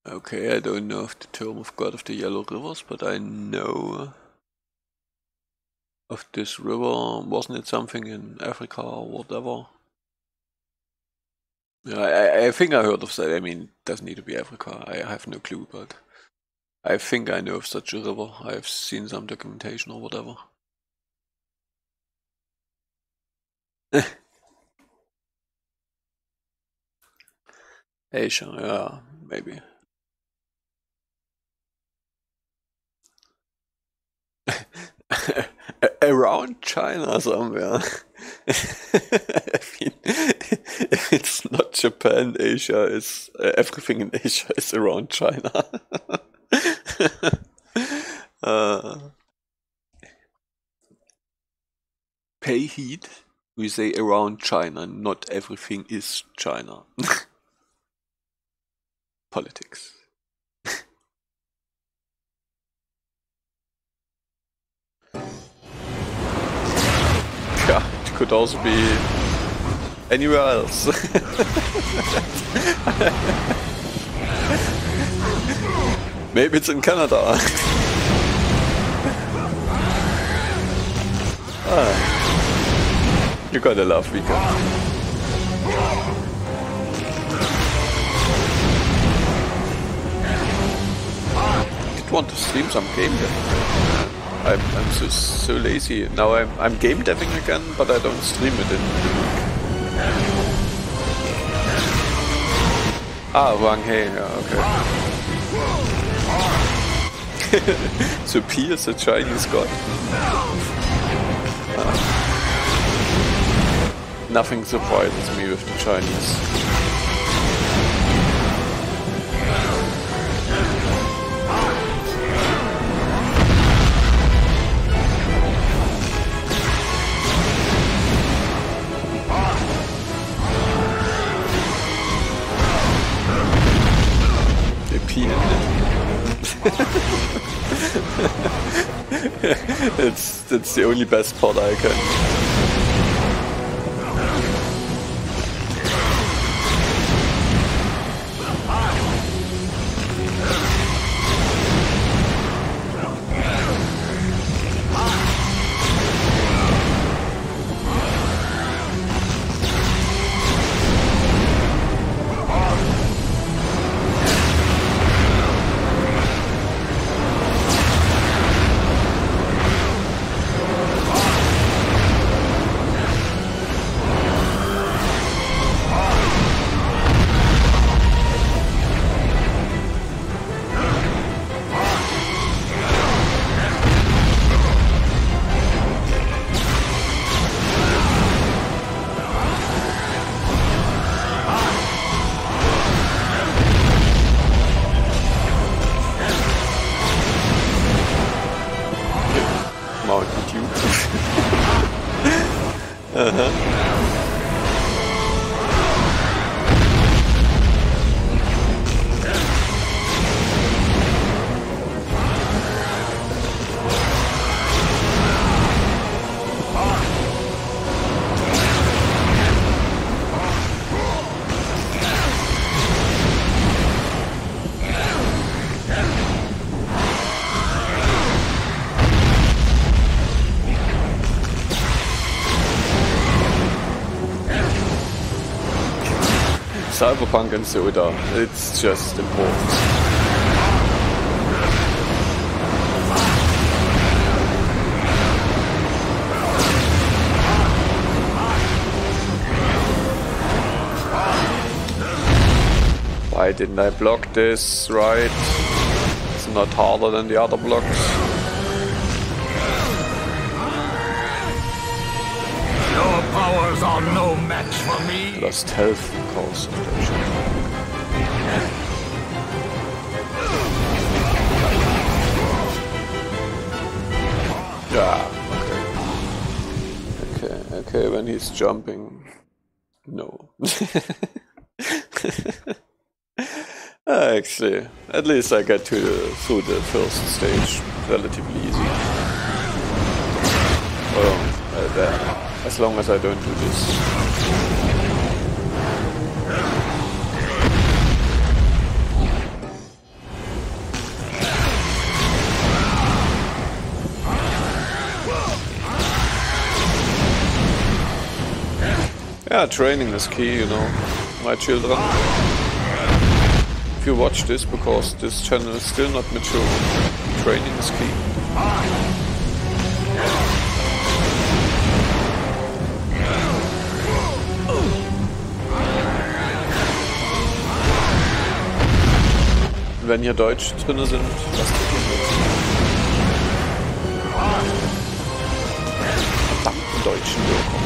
S1: Okay, I don't know of the term of God of the Yellow Rivers, but I know of this river. Wasn't it something in Africa or whatever? Yeah, I think I heard of that. I mean, it doesn't need to be Africa. I have no clue, but I think I know of such a river. I've seen some documentation or whatever. Asia, yeah, maybe. Around China somewhere. I mean, if it's not Japan, Asia is everything in Asia is around China. Pay heed, we say around China, not everything is China. Politics. Yeah, it could also be anywhere else. Maybe it's in Canada. You gotta love Vika. Did want to stream some game dev. I'm so lazy now. I'm game deving again, but I don't stream it in the week. Ah, Wang He, yeah, okay. So P is a Chinese god. Nothing surprises me with the Chinese. The P in it. That's the only best part I can. Cyberpunk and Zelda, it's just important. Why didn't I block this right? It's not harder than the other blocks.
S2: Your powers are no match for me.
S1: Lost health because of that shit. Yeah, okay, when he's jumping. No. Actually, at least I get through the first stage relatively easy. Well, as long as I don't do this. Yeah, training is key, you know, my children. If you watch this, because this channel is still not mature, training is key. Wenn hier Deutsch drin sind, lasst mich mit. Verdammten deutschen Wirkung.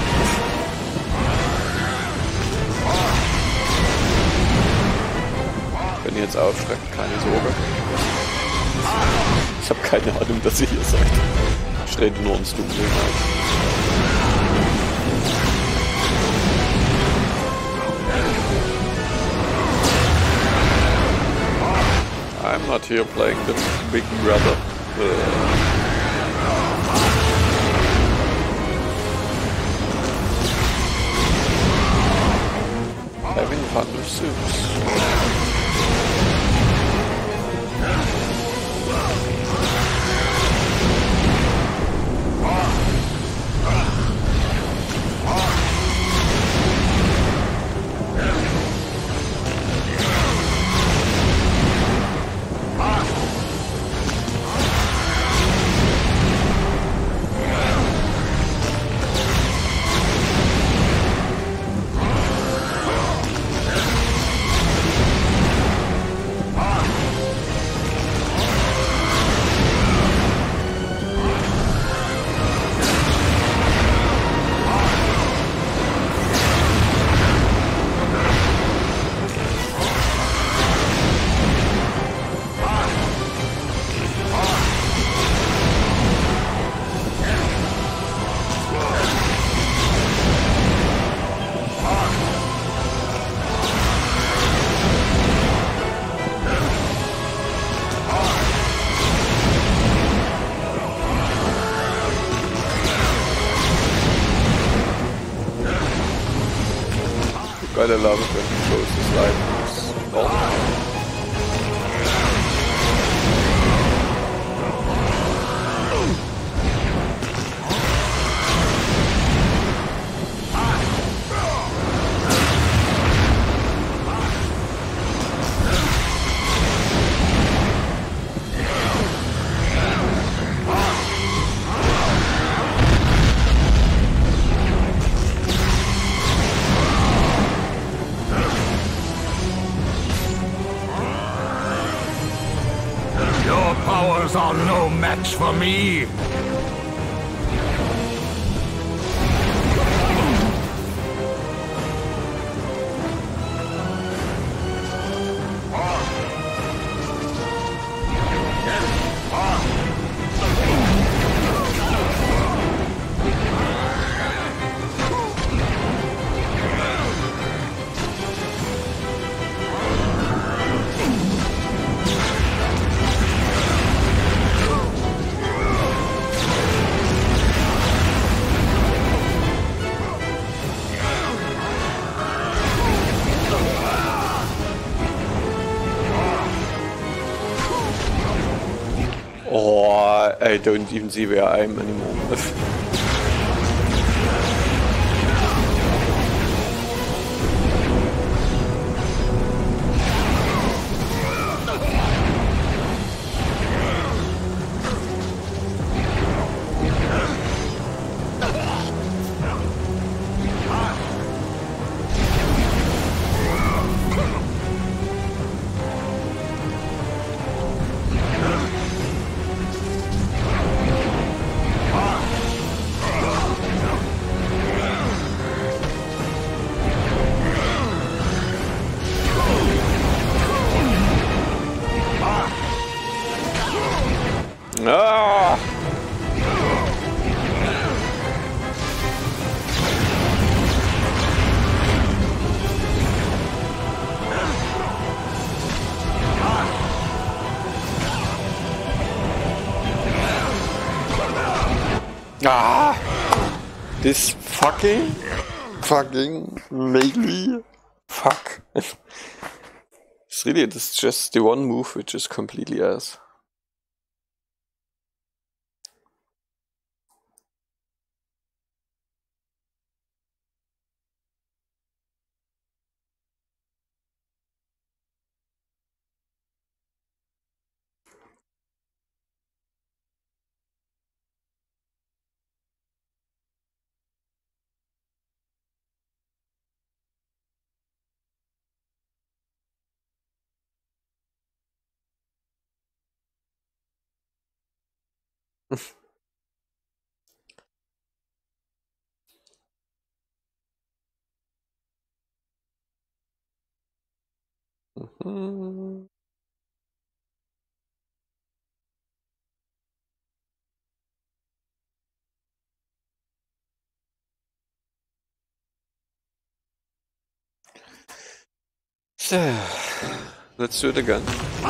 S1: Wenn ihr jetzt aufschreckt, keine Sorge. Ich habe keine Ahnung, dass ihr hier seid. Ich rede nur ins Dunkle hinein. I'm not here playing the big brother. Having fun with Zeus. Gotta love it when he shows his life. Oh.
S2: Your powers are no match for me.
S1: Oh, I don't even see where I am anymore. Ah! Ah! This fucking melee. Fuck. It's really, it's just the one move which is completely ass. Mhm. So, let's do it again.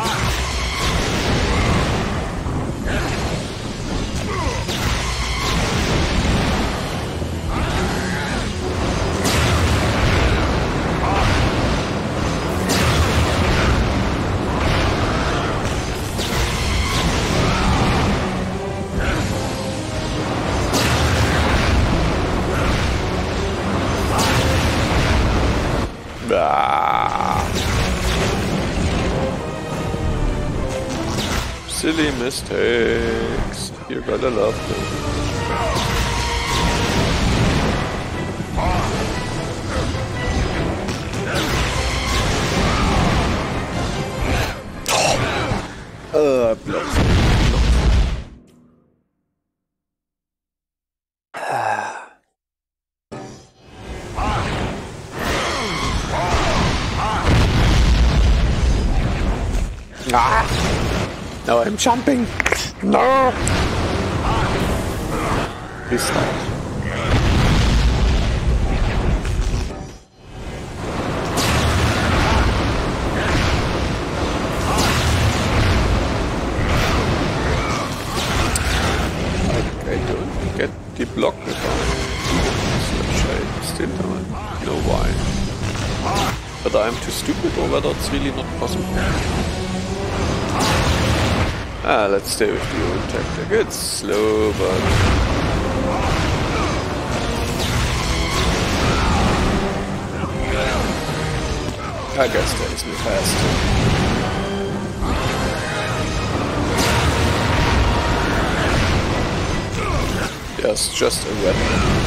S1: Silly mistakes. You gotta love them. Block. Now I'm jumping. No. Restart. I don't get the block still don't know why. Whether I'm too stupid or whether it's really not possible. Let's stay with the old tactic. It's slow, but... I guess that isn't fast. Yes, just a weapon.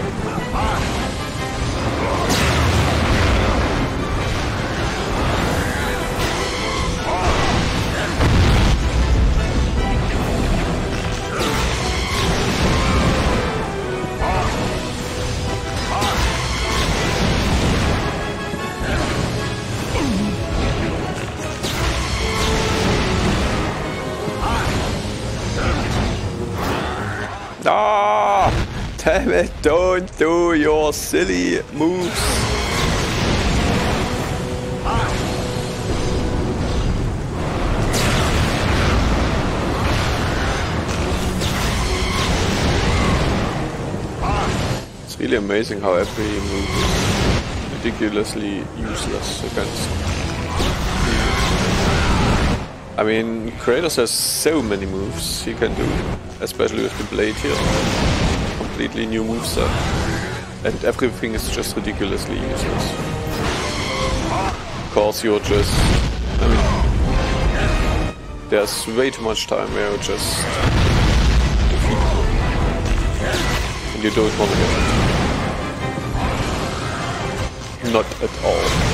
S1: Ah! Damn it, don't do your silly moves. It's really amazing how every move is ridiculously useless against. I mean, Kratos has so many moves he can do, especially with the blade here. Completely new moveset. And everything is just ridiculously useless. Of course, you're just... I mean, there's way too much time where you just... and you don't want to get it. Not at all.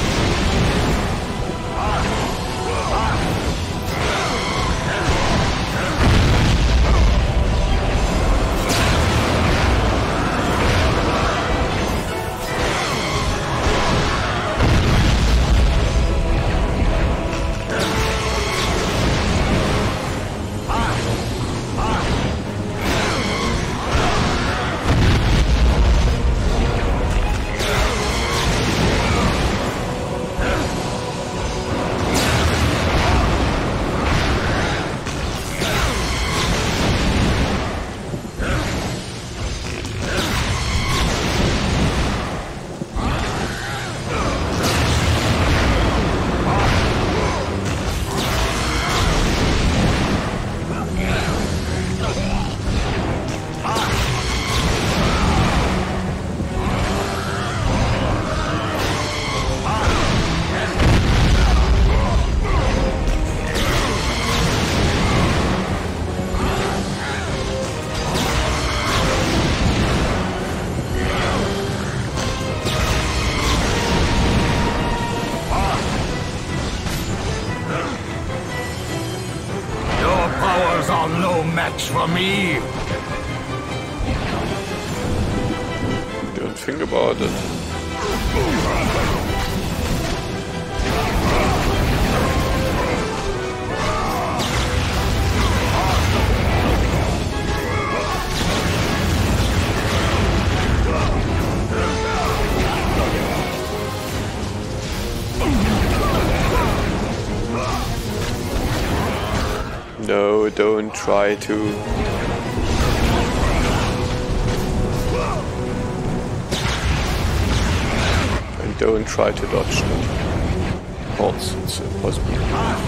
S2: match for me.
S1: Don't think about it. No, don't try to. And don't try to dodge it. Horns, it's impossible.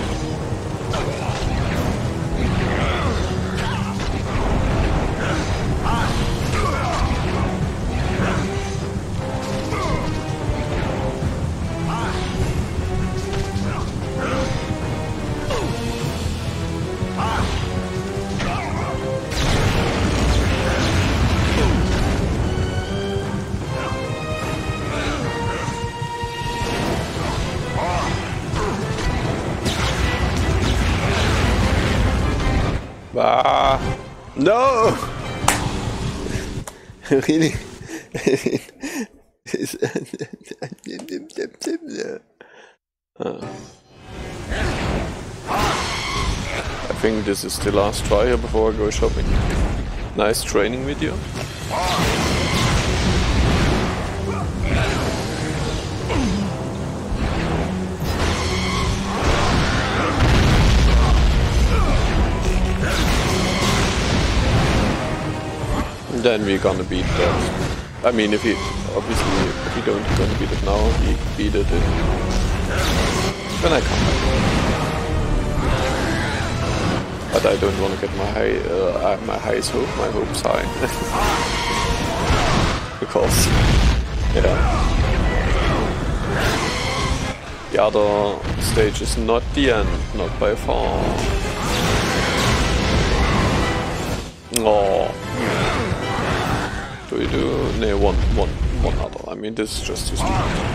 S1: Ah, no! Really? I think this is the last try here before I go shopping. Nice training video. Then we're gonna beat that. I mean, if we don't gonna beat it now, we beat it when I come back. But I don't want to get my hopes high, because the other stage is not the end, not by far. Oh. Do we do? No, one other. I mean, this is just too stupid.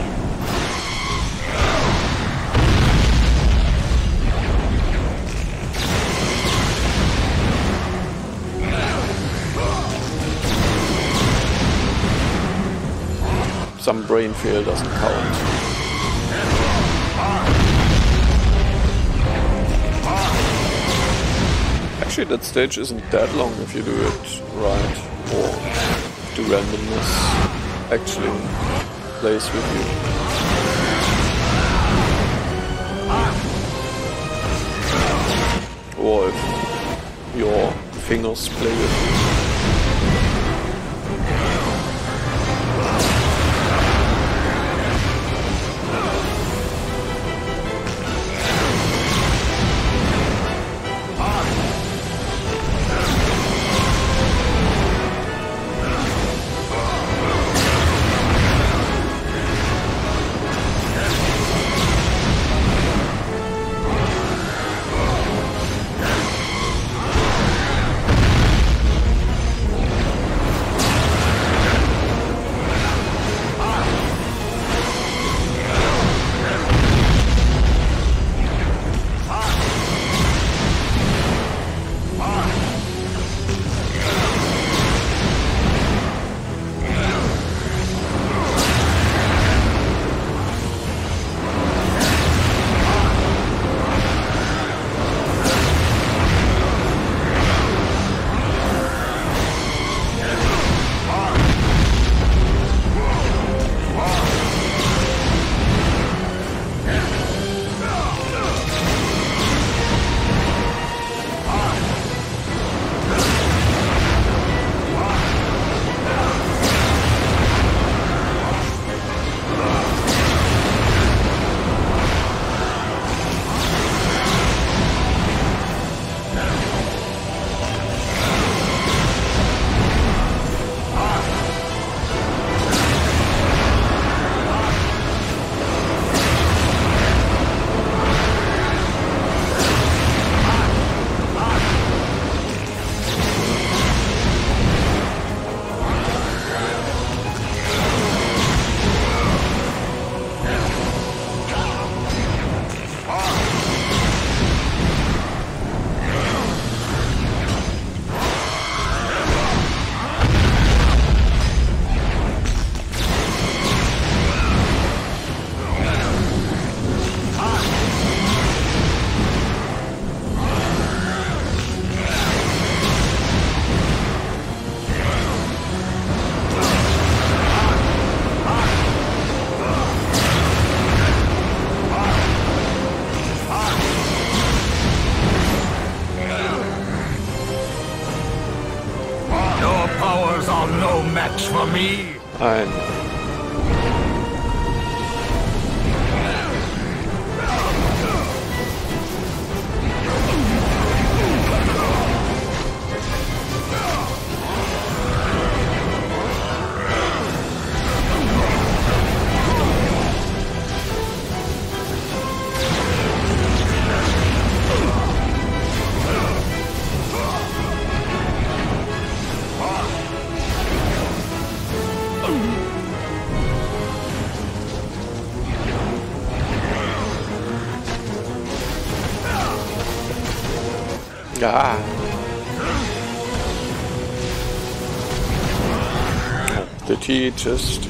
S1: Some brain fail doesn't count. Actually, that stage isn't that long if you do it right, or do randomness actually plays with you. Or if your fingers play with you.
S2: me?
S1: I know. Ah. Did he just...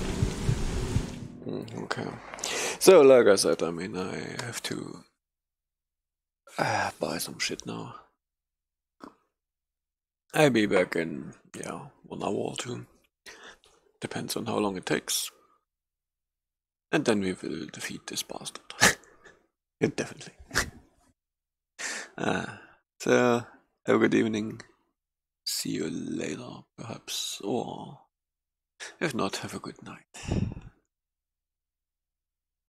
S1: Okay. So, like I said, I mean, I have to buy some shit now. I'll be back in, yeah, 1 hour or 2. Depends on how long it takes. And then we will defeat this bastard. Definitely. So, have a good evening. See you later, perhaps. Or, if not, have a good night.